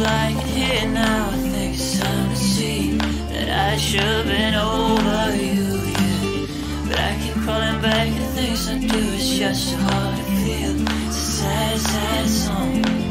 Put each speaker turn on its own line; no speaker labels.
like here now. I think it's time to see that I should've been over you, yeah. But I keep crawling back, the things I do is just so hard to feel. It's a sad, sad song.